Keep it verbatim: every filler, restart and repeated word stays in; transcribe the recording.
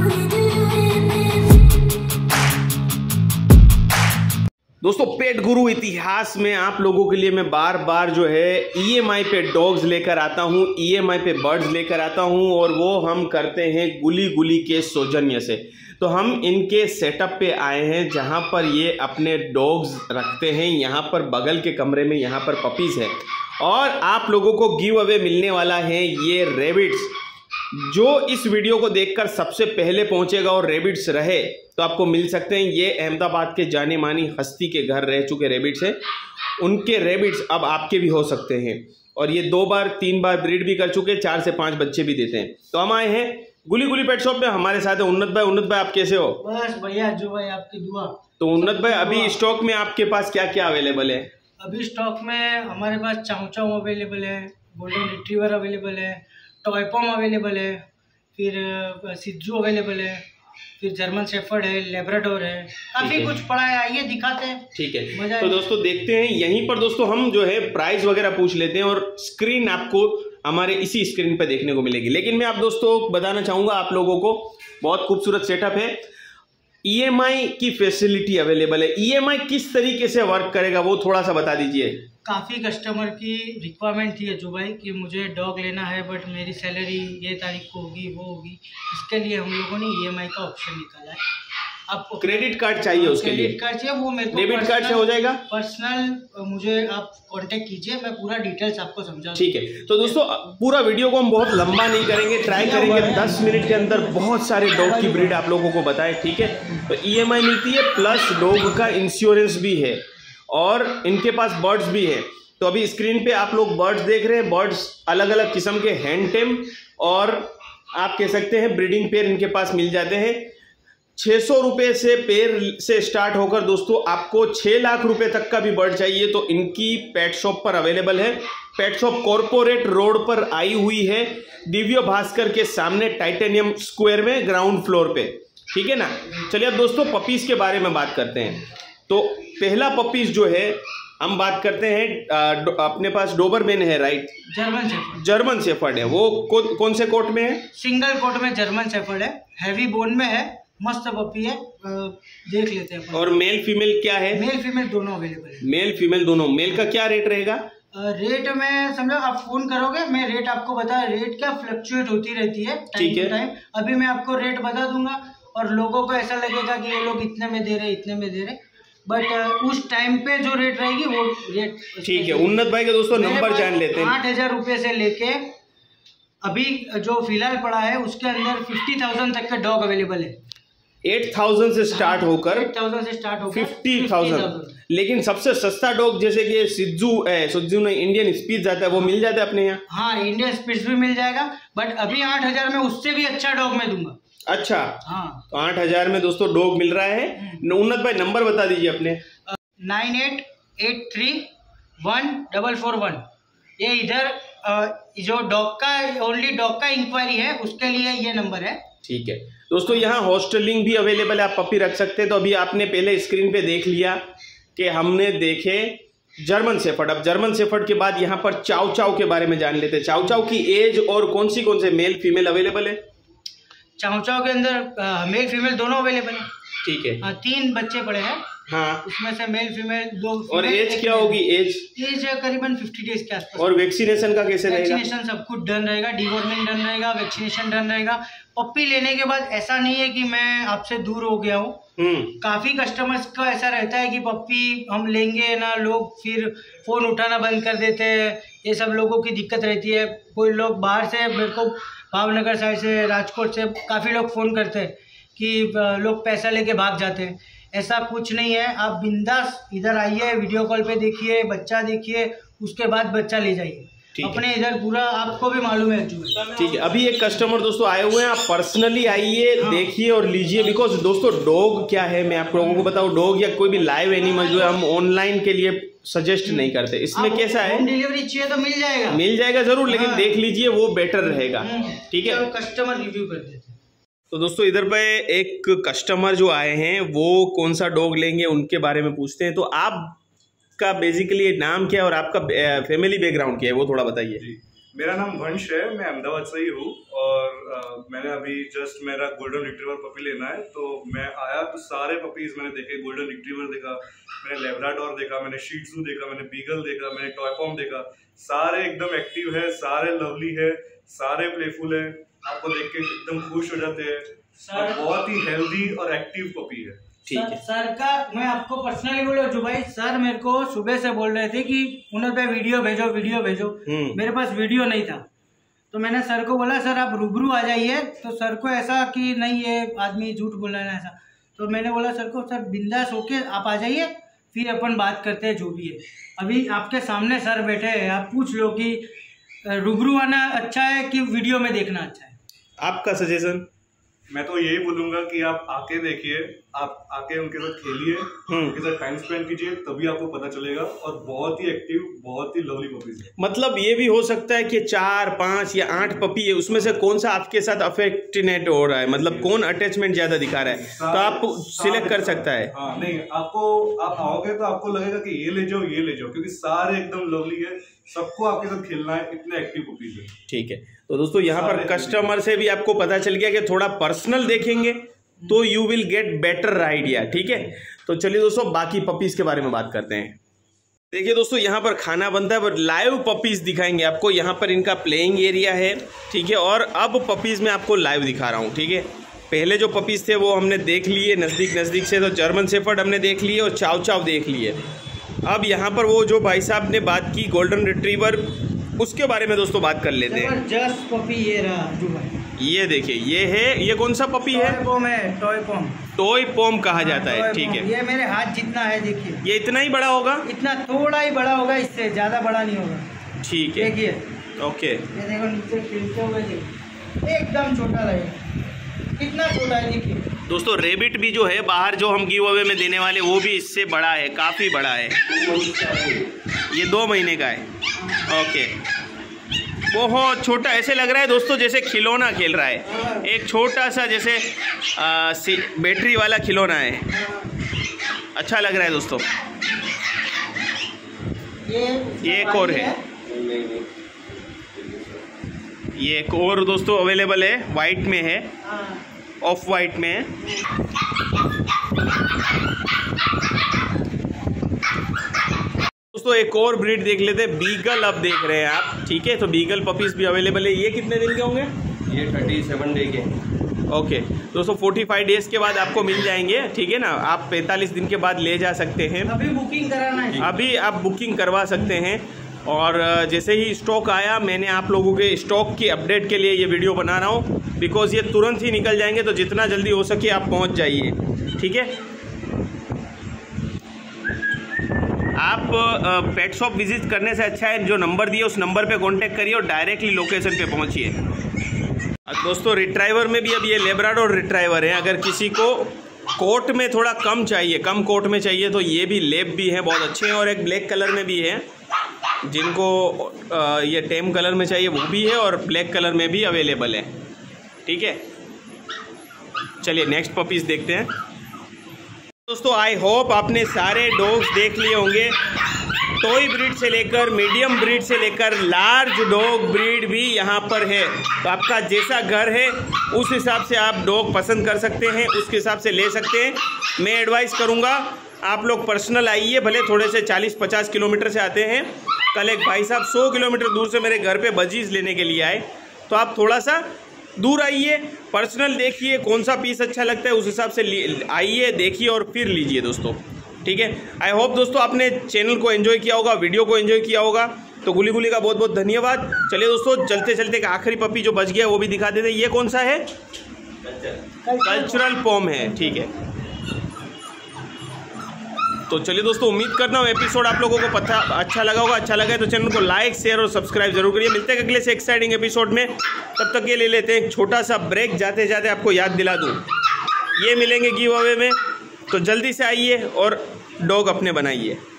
दोस्तों पेट गुरु इतिहास में आप लोगों के लिए मैं बार बार जो है ईएमआई पे डॉग्स लेकर आता हूँ, ईएमआई पे बर्ड्स लेकर आता हूँ और वो हम करते हैं गुली गुली के सौजन्य से। तो हम इनके सेटअप पे आए हैं जहाँ पर ये अपने डॉग्स रखते हैं। यहाँ पर बगल के कमरे में यहाँ पर पपीज़ है और आप लोगों को गिव अवे मिलने वाला है ये रेबिट्स। जो इस वीडियो को देखकर सबसे पहले पहुंचेगा और रेबिट्स रहे तो आपको मिल सकते हैं। ये अहमदाबाद के जाने मानी हस्ती के घर रह चुके रेबिट्स हैं, उनके रेबिट्स अब आपके भी हो सकते हैं। और ये दो बार तीन बार ब्रीड भी कर चुके, चार से पांच बच्चे भी देते हैं। तो हम आए हैं गुली गुली पेट शॉप में, हमारे साथ है उन्नत भाई। उन्नत भाई आप कैसे हो? बस बढ़िया जो भाई, आपकी दुआ। तो उन्नत भाई अभी स्टॉक में आपके पास क्या क्या अवेलेबल है? अभी स्टॉक में हमारे पास चाऊ चाऊ अवेलेबल है, गोल्डन रिट्रीवर अवेलेबल है, टॉय पॉम अवेलेबल है, फिर सिज्जू अवेलेबल है, फिर जर्मन शेफर्ड है, लेब्राडोर है, काफी कुछ पड़ा है। आइए दिखाते हैं। ठीक है, तो दोस्तों देखते हैं। यहीं पर दोस्तों हम जो है प्राइस वगैरह पूछ लेते हैं और स्क्रीन आपको हमारे इसी स्क्रीन पर देखने को मिलेगी। लेकिन मैं आप दोस्तों बताना चाहूंगा आप लोगों को, बहुत खूबसूरत सेटअप है। ईएमआई की फैसिलिटी अवेलेबल है। ईएमआई किस तरीके से वर्क करेगा वो थोड़ा सा बता दीजिए। काफ़ी कस्टमर की रिक्वायरमेंट थी जो भाई कि मुझे डॉग लेना है बट मेरी सैलरी ये तारीख को होगी वो होगी, इसके लिए हम लोगों ने ईएमआई का ऑप्शन निकाला है। आपको क्रेडिट कार्ड चाहिए उसके लिए? क्रेडिट कार्ड चाहिए, वो मेरे को डेबिट कार्ड से हो जाएगा। पर्सनल मुझे आप कांटेक्ट कीजिए, मैं पूरा डिटेल्स आपको समझा। ठीक है, तो दोस्तों पूरा वीडियो को हम बहुत लंबा नहीं करेंगे, ट्राई करेंगे दस मिनट के अंदर बहुत सारे डॉग की ब्रीड आप लोगों को बताएं। ठीक है, तो ईएमआई मिलती है प्लस डॉग का इंश्योरेंस भी है और इनके पास बर्ड्स भी है। तो अभी स्क्रीन पे आप लोग बर्ड्स देख रहे हैं। बर्ड्स अलग अलग किस्म के हैंड टेम और आप कह सकते हैं ब्रीडिंग पेयर इनके पास मिल जाते हैं। छः सौ रुपये से पेयर से स्टार्ट होकर दोस्तों आपको छः लाख रुपए तक का भी बर्ड चाहिए तो इनकी पेट शॉप पर अवेलेबल है। पेट शॉप कॉर्पोरेट रोड पर आई हुई है, दिव्य भास्कर के सामने टाइटेनियम स्क्वायर में ग्राउंड फ्लोर पे। ठीक है ना। चलिए अब दोस्तों पपीज़ के बारे में बात करते हैं। तो पहला पपीज़ जो है हम बात करते हैं, आ, अपने पास डोबरमैन है, right? German shepherd. German shepherd है। वो कौन कौन से कोट में है? सिंगल कोट में जर्मन शेफर्ड है, हैवी बोन में है, मस्त पपी है, देख लेते हैं। और मेल फीमेल क्या है? मेल फीमेल दोनों अवेलेबल है। मेल फीमेल दोनों। मेल का क्या रेट रहेगा? रेट में समझो आप फोन करोगे, मैं रेट आपको बता, रेट क्या फ्लक्चुएट होती रहती है टाइम टू टाइम। अभी मैं आपको रेट बता दूंगा और लोगों को ऐसा लगेगा कि ये लोग इतने में दे रहे इतने में दे रहे, बट uh, उस टाइम पे जो रेट रहेगी वो रेट। ठीक है, उन्नत भाई का दोस्तों नंबर जान लेते हैं। आठ हजार रुपये से लेके अभी जो फिलहाल पड़ा है उसके अंदर फिफ्टी थाउजेंड तक का डॉग अवेलेबल है। एट थाउजेंड से स्टार्ट होकर एट थाउजेंड से स्टार्ट होकर फिफ्टी थाउजेंड। लेकिन सबसे सस्ता डॉग जैसे कि सिज्जू है, सिज्जू नहीं इंडियन स्पीड जाता है, वो मिल जाता है अपने यहाँ? हाँ, इंडियन स्पीड भी मिल जाएगा, बट अभी आठ हजार में उससे भी अच्छा डॉग मैं दूंगा। अच्छा, हाँ, तो आठ हजार में दोस्तों डॉग मिल रहा है। उन्नत भाई नंबर बता दीजिए अपने। Nine eight eight three one double four one. ये इधर जो डॉग का ओनली डॉग का इंक्वायरी है उसके लिए ये नंबर है। ठीक है दोस्तों, यहाँ हॉस्टलिंग भी अवेलेबल है, आप पपी रख सकते हैं। तो अभी आपने पहले स्क्रीन पे देख लिया कि हमने देखे जर्मन शेफर्ड। अब जर्मन शेफर्ड के बाद यहाँ पर चाऊ चाऊ के बारे में जान लेते हैं। चाऊ चाऊ की एज और कौन सी कौन से मेल फीमेल अवेलेबल है? चाऊ चाऊ के अंदर मेल फीमेल दोनों अवेलेबल है। ठीक है, हाँ, तीन बच्चे पड़े हैं। हाँ, उसमें से मेल फीमेल दो। और एज क्या होगी? एज एज करीबन फिफ्टी डेज के आसपास। और वैक्सीनेशन का कैसे रहेगा? वैक्सीनेशन सब कुछ डन रहेगा, डिवॉर्मिंग डन रहेगा, वैक्सीनेशन डन रहेगा। पप्पी लेने के बाद ऐसा नहीं है कि मैं आपसे दूर हो गया हूँ। काफी कस्टमर्स का ऐसा रहता है कि पप्पी हम लेंगे ना, लोग फिर फोन उठाना बंद कर देते हैं। ये सब लोगों की दिक्कत रहती है। कोई लोग बाहर से, मेरे को भावनगर साइड से, राजकोट से काफ़ी लोग फ़ोन करते हैं कि लोग पैसा लेके भाग जाते हैं। ऐसा कुछ नहीं है, आप बिंदास इधर आइए, वीडियो कॉल पे देखिए, बच्चा देखिए, उसके बाद बच्चा ले जाइए। अपने इधर पूरा आपको भी मालूम है। ठीक है, अभी एक कस्टमर दोस्तों आए हुए हैं, आप पर्सनली आइए, हाँ, देखिए और लीजिए। बिकॉज दोस्तों डॉग क्या है, मैं आप लोगों को बताऊं, डॉग या कोई भी लाइव एनिमल जो है हम ऑनलाइन के लिए सजेस्ट नहीं करते। इसमें कैसा है, होम डिलीवरी चाहिए तो मिल जाएगा, मिल जाएगा जरूर, लेकिन हाँ, देख लीजिए वो बेटर रहेगा। ठीक है, कस्टमर रिव्यू कर देते हैं। तो दोस्तों इधर पे एक कस्टमर जो आए हैं वो कौन सा डॉग लेंगे उनके बारे में पूछते हैं। तो आप का बेसिकली नाम क्या है और आपका फैमिली बैकग्राउंड क्या है वो थोड़ा बताइए। मेरा नाम वंश है, मैं अहमदाबाद से ही हूँ और आ, मैंने अभी जस्ट मेरा गोल्डन रिट्रीवर पपी लेना है, तो मैं आया तो सारे पपीज मैंने देखे। गोल्डन रिट्रीवर देखा, मैंने लेब्राडोर देखा, मैंने शी ट्जू देखा, मैंने बीगल देखा, मैंने टॉय पॉम देखा। सारे एकदम एक्टिव है, सारे लवली है, सारे प्लेफुल है, आपको देख के एकदम खुश हो जाते हैं। बहुत ही हेल्दी और एक्टिव पपी है। ठीक है सर का मैं आपको पर्सनली बोलो जो भाई सर मेरे को सुबह से बोल रहे थे कि उन्होंने पे वीडियो भेजो वीडियो भेजो, मेरे पास वीडियो नहीं था, तो मैंने सर को बोला सर आप रूबरू आ जाइए। तो सर को ऐसा कि नहीं ये आदमी झूठ बोल रहा है ऐसा, तो मैंने बोला सर को सर बिंदास होके आप आ जाइए, फिर अपन बात करते हैं जो भी है। अभी आपके सामने सर बैठे हैं, आप पूछ लो कि रूबरू आना अच्छा है कि वीडियो में देखना अच्छा है। आपका सजेशन? मैं तो यही बोलूंगा कि आप आके देखिए, आप आके उनके साथ खेलिए, उनके साथ टाइम स्पेंड कीजिए, तभी आपको पता चलेगा। और बहुत ही एक्टिव, बहुत ही लवली पपीज है। मतलब ये भी हो सकता है कि चार पांच या आठ पपी है, उसमें से कौन सा आपके साथ अफेक्टेड हो रहा है, मतलब कौन अटैचमेंट ज्यादा दिखा रहा है, तो आप सिलेक्ट कर सकता है। हाँ, नहीं आपको आप आओगे तो आपको लगेगा कि ये ले जाओ ये ले जाओ, क्योंकि सारे एकदम लवली है, सबको आपके साथ खेलना है, इतने एक्टिव पपीज है। ठीक है, तो दोस्तों यहाँ पर कस्टमर से भी आपको पता चल गया कि थोड़ा पर्सनल देखेंगे तो you will get better idea. ठीक है, तो चलिए दोस्तों बाकी पपीज के बारे में बात करते हैं। देखिए दोस्तों यहाँ पर खाना बनता है, बट लाइव पपीज दिखाएंगे आपको। यहाँ पर इनका प्लेइंग एरिया है, ठीक है, और अब पपीज में आपको लाइव दिखा रहा हूँ। ठीक है, पहले जो पपीज थे वो हमने देख लिए नज़दीक नज़दीक से, तो जर्मन शेफर्ड हमने देख लिए और चाव चाव देख लिए। अब यहाँ पर वो जो भाई साहब ने बात की गोल्डन रिट्रीवर, उसके बारे में दोस्तों बात कर लेते हैं। जस्ट पपी ये रहा जो भाई, ये देखिए, ये है, ये कौन सा पपी है? टॉय पॉम है, टॉय पॉम। टॉय पॉम कहा जाता है, ठीक है। ये मेरे हाथ जितना है, देखिए। ये इतना ही बड़ा होगा? इतना, थोड़ा ही बड़ा होगा, इससे ज्यादा बड़ा नहीं होगा। ठीक है, देखिए, ओके। ये देखो नीचे खिलते हुए, एकदम छोटा लगेगा, कितना छोटा है देखिए। दोस्तों रेबिट भी जो है बाहर जो हम गिव अवे में देने वाले, वो भी इससे बड़ा है, काफी बड़ा है। ये दो महीने का है, ओके। बहुत छोटा, ऐसे लग रहा है दोस्तों जैसे खिलौना खेल रहा है, एक छोटा सा जैसे आ, बैटरी वाला खिलौना है। अच्छा लग रहा है दोस्तों। ये ये एक और है, ये एक और दोस्तों अवेलेबल है, वाइट में है, ऑफ वाइट में है। दोस्तों एक और ब्रीड देख लेते हैं, बीगल अब देख रहे हैं आप। ठीक है, तो बीगल पपीज भी अवेलेबल है। ये कितने दिन के होंगे? ये थर्टी सेवन डे के। ओके दोस्तों, पैंतालीस डेज के बाद आपको मिल जाएंगे, ठीक है ना। आप पैंतालीस दिन के बाद ले जा सकते हैं। अभी बुकिंग कराना है, अभी आप बुकिंग करवा सकते हैं। और जैसे ही स्टॉक आया, मैंने आप लोगों के स्टॉक की अपडेट के लिए ये वीडियो बना रहा हूँ, बिकॉज ये तुरंत ही निकल जाएंगे, तो जितना जल्दी हो सके आप पहुँच जाइए। ठीक है, आप पेट शॉप विजिट करने से अच्छा है जो नंबर दिए उस नंबर पे कांटेक्ट करिए और डायरेक्टली लोकेशन पे पहुंचिए। दोस्तों रिट्राइवर में भी अब ये लेब्राडोर रिट्राइवर है। अगर किसी को कोट में थोड़ा कम चाहिए, कम कोट में चाहिए, तो ये भी लेब भी है, बहुत अच्छे हैं। और एक ब्लैक कलर में भी है, जिनको ये टेम कलर में चाहिए वो भी है, और ब्लैक कलर में भी अवेलेबल है। ठीक है, चलिए नेक्स्ट पपीज देखते हैं। दोस्तों आई होप आपने सारे डॉग्स देख लिए होंगे, टॉय ब्रीड से लेकर मीडियम ब्रीड से लेकर लार्ज डॉग ब्रीड भी यहाँ पर है। तो आपका जैसा घर है उस हिसाब से आप डॉग पसंद कर सकते हैं, उसके हिसाब से ले सकते हैं। मैं एडवाइस करूँगा आप लोग पर्सनल आइए, भले थोड़े से चालीस पचास किलोमीटर से आते हैं। कल एक भाई साहब सौ किलोमीटर दूर से मेरे घर पे बजीज लेने के लिए आए, तो आप थोड़ा सा दूर आइए, पर्सनल देखिए, कौन सा पीस अच्छा लगता है उस हिसाब से आइए, देखिए और फिर लीजिए दोस्तों। ठीक है, आई होप दोस्तों आपने चैनल को एंजॉय किया होगा, वीडियो को एंजॉय किया होगा। तो गुली गुली का बहुत बहुत धन्यवाद। चलिए दोस्तों चलते चलते एक आखिरी पपी जो बच गया वो भी दिखा देते हैं। ये कौन सा है? कल्चरल पॉम है, ठीक है। तो चलिए दोस्तों, उम्मीद करता हूँ एपिसोड आप लोगों को पता अच्छा लगा होगा। अच्छा लगा है तो चैनल को लाइक शेयर और सब्सक्राइब जरूर करिए। मिलते हैं अगले से एक्साइटिंग एपिसोड में, तब तक ये ले लेते हैं एक छोटा सा ब्रेक। जाते जाते आपको याद दिला दूँ, ये मिलेंगे गिव अवे में, तो जल्दी से आइए और डॉग अपने बनाइए।